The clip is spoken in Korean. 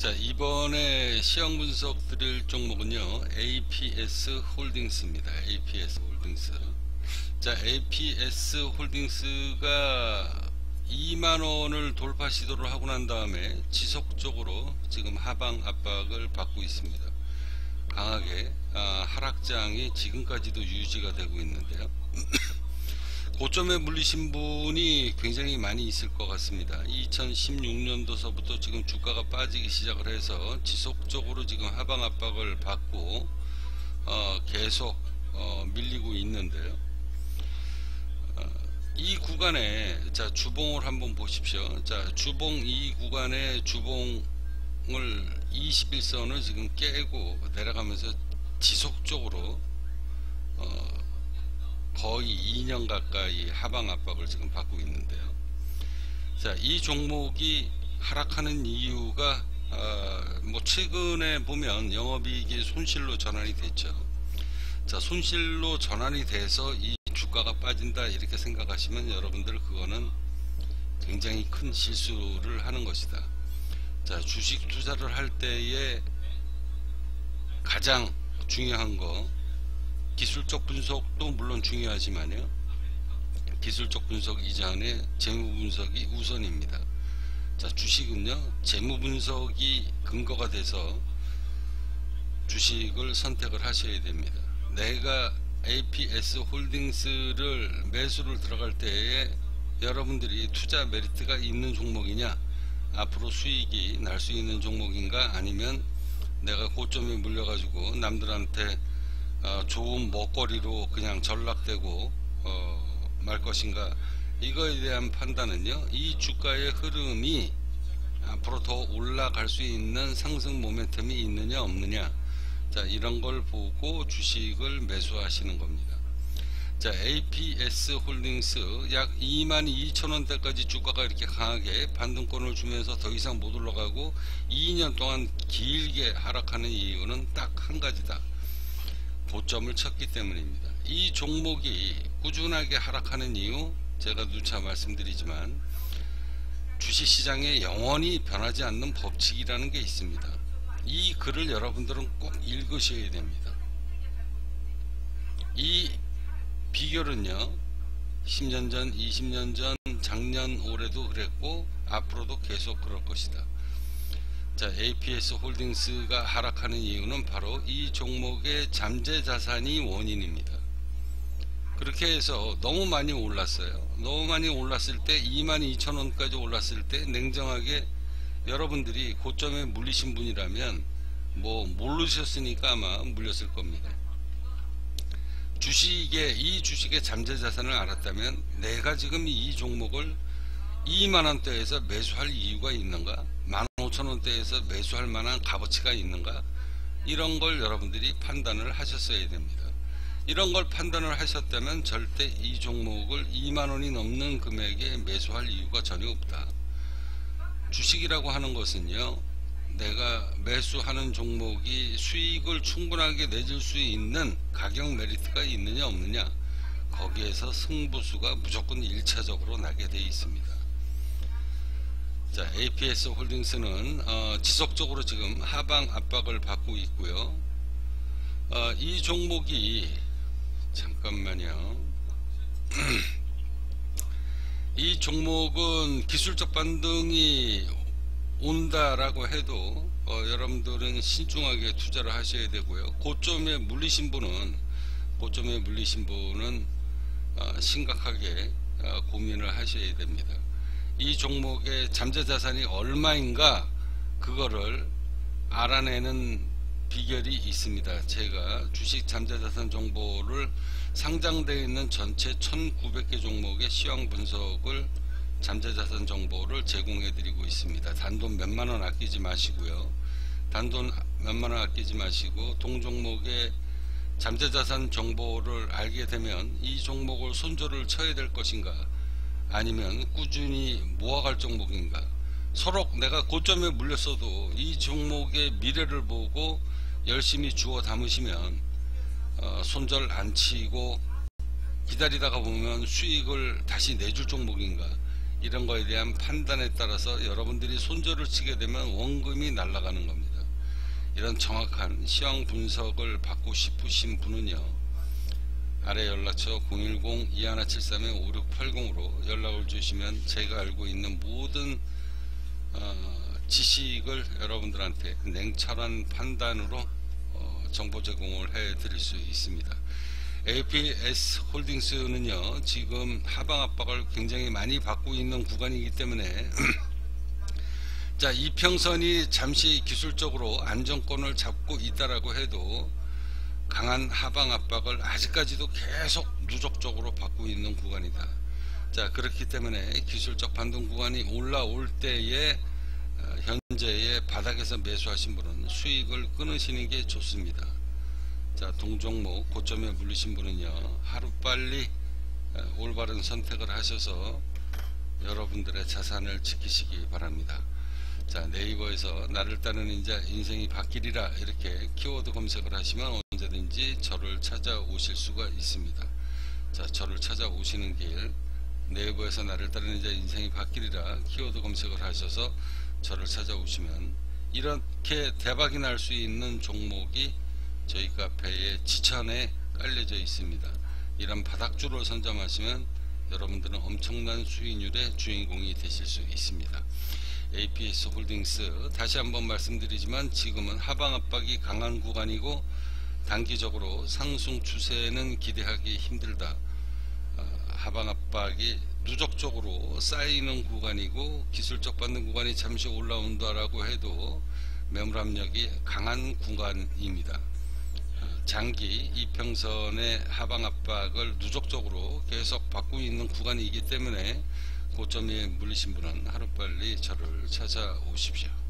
자, 이번에 시황 분석 드릴 종목은요, APS 홀딩스입니다. APS 홀딩스. 자, APS 홀딩스가 2만원을 돌파 시도를 하고 난 다음에 지속적으로 지금 하방 압박을 받고 있습니다. 강하게 하락장이 지금까지도 유지가 되고 있는데요. 고점에 물리신 분이 굉장히 많이 있을 것 같습니다. 2016년도서부터 지금 주가가 빠지기 시작을 해서 지속적으로 지금 하방 압박을 받고 계속 밀리고 있는데요. 이 구간에 자 주봉을 한번 보십시오. 자, 주봉 이 구간에 주봉을 21선을 지금 깨고 내려가면서 지속적으로 거의 2년 가까이 하방 압박을 지금 받고 있는데요. 자, 이 종목이 하락하는 이유가 뭐 최근에 보면 영업이익이 손실로 전환이 됐죠. 자, 손실로 전환이 돼서 이 주가가 빠진다 이렇게 생각하시면 여러분들 그거는 굉장히 큰 실수를 하는 것이다. 자, 주식 투자를 할 때에 가장 중요한 거, 기술적 분석도 물론 중요하지만요, 기술적 분석 이전에 재무 분석이 우선입니다. 자, 주식은요, 재무 분석이 근거가 돼서 주식을 선택을 하셔야 됩니다. 내가 APS 홀딩스를 매수를 들어갈 때에 여러분들이 투자 메리트가 있는 종목이냐, 앞으로 수익이 날 수 있는 종목인가, 아니면 내가 고점에 물려가지고 남들한테 좋은 먹거리로 그냥 전락되고 말 것인가, 이거에 대한 판단은요, 이 주가의 흐름이 앞으로 더 올라갈 수 있는 상승 모멘텀이 있느냐 없느냐, 자, 이런 걸 보고 주식을 매수하시는 겁니다. 자, APS 홀딩스 약 22,000원대까지 주가가 이렇게 강하게 반등권을 주면서 더 이상 못 올라가고 2년 동안 길게 하락하는 이유는 딱 한 가지다. 고점을 쳤기 때문입니다. 이 종목이 꾸준하게 하락하는 이유, 제가 누차 말씀드리지만 주식시장에 영원히 변하지 않는 법칙이라는 게 있습니다. 이 글을 여러분들은 꼭 읽으셔야 됩니다. 이 비결은요, 10년 전, 20년 전, 작년, 올해도 그랬고 앞으로도 계속 그럴 것이다. 자, APS 홀딩스가 하락하는 이유는 바로 이 종목의 잠재 자산이 원인입니다. 그렇게 해서 너무 많이 올랐어요. 너무 많이 올랐을 때 22,000원까지 올랐을 때 냉정하게 여러분들이 고점에 물리신 분이라면 뭐 모르셨으니까 아마 물렸을 겁니다. 이 주식의 잠재 자산을 알았다면 내가 지금 이 종목을 2만원대에서 매수할 이유가 있는가, 15,000원대에서 매수할 만한 값어치가 있는가, 이런 걸 여러분들이 판단을 하셨어야 됩니다. 이런 걸 판단을 하셨다면 절대 이 종목을 2만원이 넘는 금액에 매수할 이유가 전혀 없다. 주식이라고 하는 것은요, 내가 매수하는 종목이 수익을 충분하게 내줄 수 있는 가격 메리트가 있느냐 없느냐, 거기에서 승부수가 무조건 1차적으로 나게 되어 있습니다. 자, APS 홀딩스는 지속적으로 지금 하방 압박을 받고 있고요. 이 종목이 잠깐만요. 이 종목은 기술적 반등이 온다라고 해도 여러분들은 신중하게 투자를 하셔야 되고요. 고점에 물리신 분은 심각하게 고민을 하셔야 됩니다. 이 종목의 잠재 자산이 얼마인가, 그거를 알아내는 비결이 있습니다. 제가 주식 잠재 자산 정보를 상장되어 있는 전체 1900개 종목의 시황 분석을, 잠재 자산 정보를 제공해 드리고 있습니다. 단돈 몇만원 아끼지 마시고요. 단돈 몇만원 아끼지 마시고 동종목의 잠재 자산 정보를 알게 되면 이 종목을 손절을 쳐야 될 것인가, 아니면 꾸준히 모아갈 종목인가, 서로 내가 고점에 물렸어도 이 종목의 미래를 보고 열심히 주워 담으시면 손절 안 치고 기다리다가 보면 수익을 다시 내줄 종목인가, 이런 거에 대한 판단에 따라서 여러분들이 손절을 치게 되면 원금이 날아가는 겁니다. 이런 정확한 시황 분석을 받고 싶으신 분은요, 아래 연락처 010-2173-5680으로 연락을 주시면 제가 알고 있는 모든 지식을 여러분들한테 냉철한 판단으로 정보 제공을 해 드릴 수 있습니다. APS 홀딩스는요, 지금 하방 압박을 굉장히 많이 받고 있는 구간이기 때문에 자, 이평선이 잠시 기술적으로 안정권을 잡고 있다라고 해도 강한 하방 압박을 아직까지도 계속 누적적으로 받고 있는 구간이다. 자, 그렇기 때문에 기술적 반등 구간이 올라올 때에 현재의 바닥에서 매수하신 분은 수익을 끊으시는 게 좋습니다. 자, 동종목 고점에 물리신 분은요, 하루빨리 올바른 선택을 하셔서 여러분들의 자산을 지키시기 바랍니다. 자, 네이버에서 나를 따르는 인자 인생이 바뀌리라 이렇게 키워드 검색을 하시면 언제든지 저를 찾아오실 수가 있습니다. 자, 저를 찾아오시는 길, 네이버에서 나를 따르는 인자 인생이 바뀌리라 키워드 검색을 하셔서 저를 찾아오시면 이렇게 대박이 날 수 있는 종목이 저희 카페에 지천에 깔려져 있습니다. 이런 바닥주를 선점하시면 여러분들은 엄청난 수익률의 주인공이 되실 수 있습니다. APS 홀딩스 다시 한번 말씀드리지만 지금은 하방 압박이 강한 구간이고 단기적으로 상승 추세는 기대하기 힘들다. 하방 압박이 누적적으로 쌓이는 구간이고 기술적 받는 구간이 잠시 올라온다라고 해도 매물 압력이 강한 구간입니다. 장기 이평선의 하방 압박을 누적적으로 계속 받고 있는 구간이기 때문에 고점에 물리신 분은 하루빨리 저를 찾아오십시오.